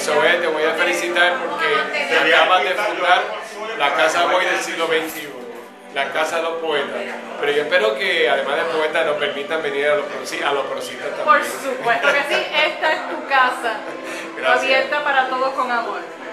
Zoe, te voy a felicitar porque acabas de fundar la Casa Boy del siglo XXI, la Casa de los Poetas. Pero yo espero que además de poetas nos permitan venir a los prosistas también. Por supuesto que sí, esta es tu casa, abierta para todos con amor.